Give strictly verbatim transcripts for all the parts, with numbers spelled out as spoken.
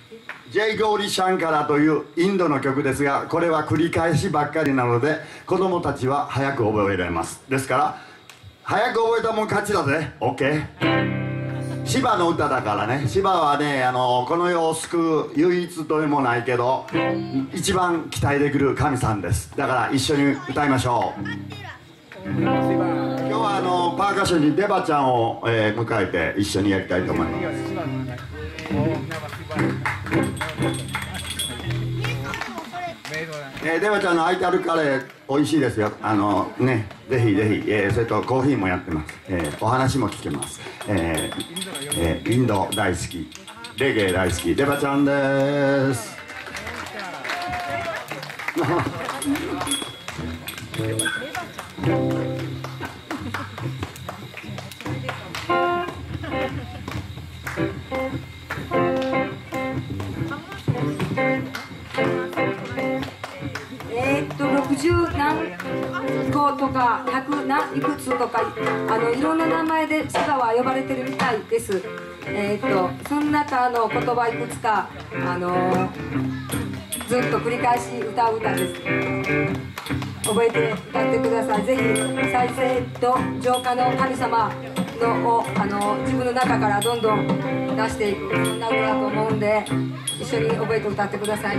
ジェイ・ゴーリ・シャンカラというインドの曲ですが、これは繰り返しばっかりなので子供たちは早く覚えられます。ですから早く覚えたもん勝ちだぜ。 OK。 シバの歌だからね。シバはね、あのこの世を救う唯一とでもないけど一番期待できる神さんです。だから一緒に歌いましょう。今日はあのパーカッションにデバちゃんを、えー、迎えて一緒にやりたいと思います。えー、デバちゃんのアイタルカレー美味しいですよ。あのね、ぜひぜひ、えー、それとコーヒーもやってます。えー、お話も聞けます。えーえー、インド大好き、レゲエ大好き、デバちゃんです。 えーっとろくじゅう何個とかひゃく何いくつとか、あのいろんな名前でシバは呼ばれてるみたいです。えーっとその中の言葉いくつか、あのー、ずっと繰り返し歌う歌です。覚えて歌ってください。ぜひ再生と浄化の神様のを、あのー、自分の中からどんどん出していく、そんな歌だと思うんで一緒に覚えて歌ってください。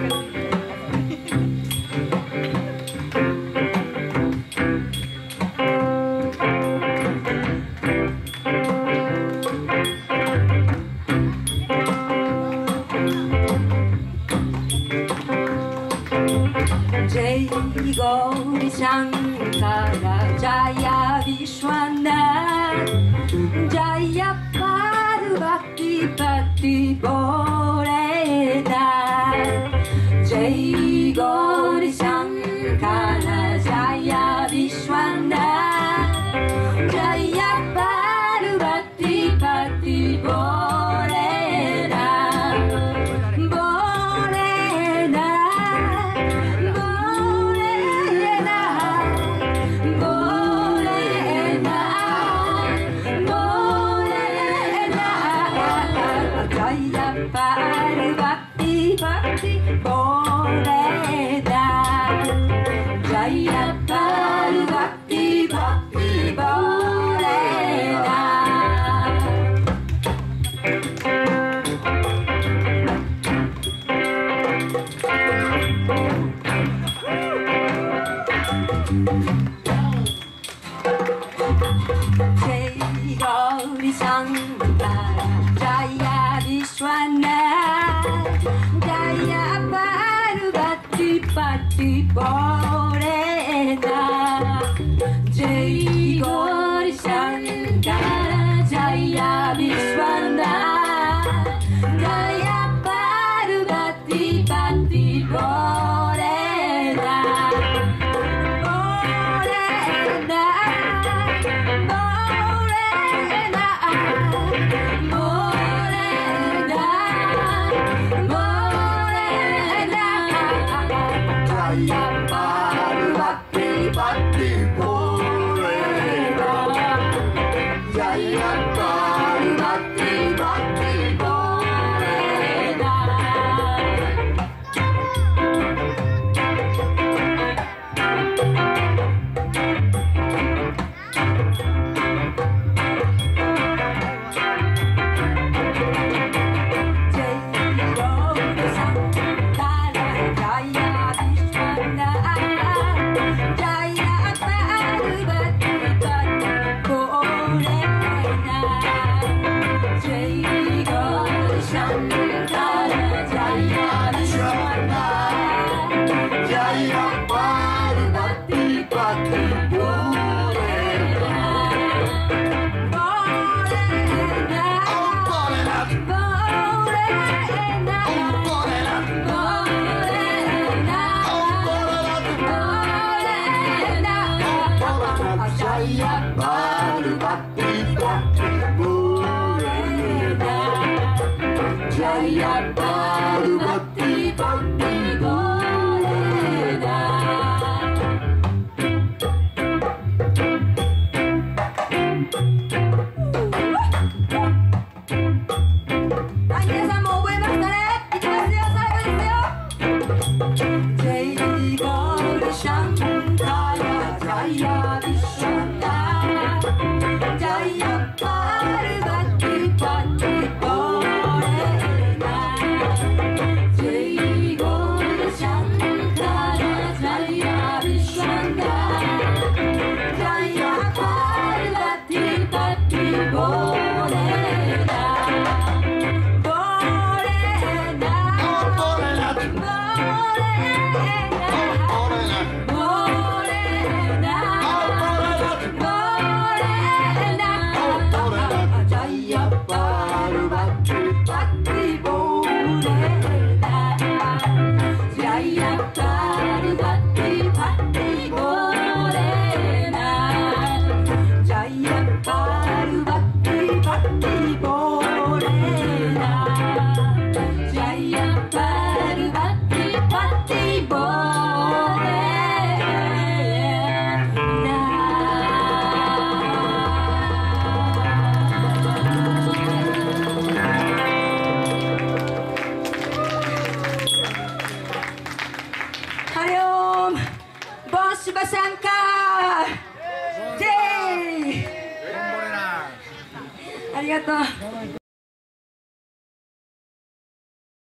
ジェイ・ゴーリ・シャンカラ・ジャヤ・ビシュワナジャヤ・パルバティ・パティ・ボレナジェイ・ゴーリ・シャンカラ・ジャヤ・ビシュワナジャヤ・パルバティ・パティ・ボレナボレナパルバティパティボレダジャイアパルバティパティボレダジェイ・ゴーリ・シャンカラジャイアビシュワナジャイアパルバティパティボレナジェイ・ゴーリ・シャンカラジャイアビシュワナジャイアパルバティパティボレナボレナボレナボレナボレナジャイアパルバティパティボレナジャイアパルバティパティボレナ皆さんも覚えましたね。いきます。 がとう。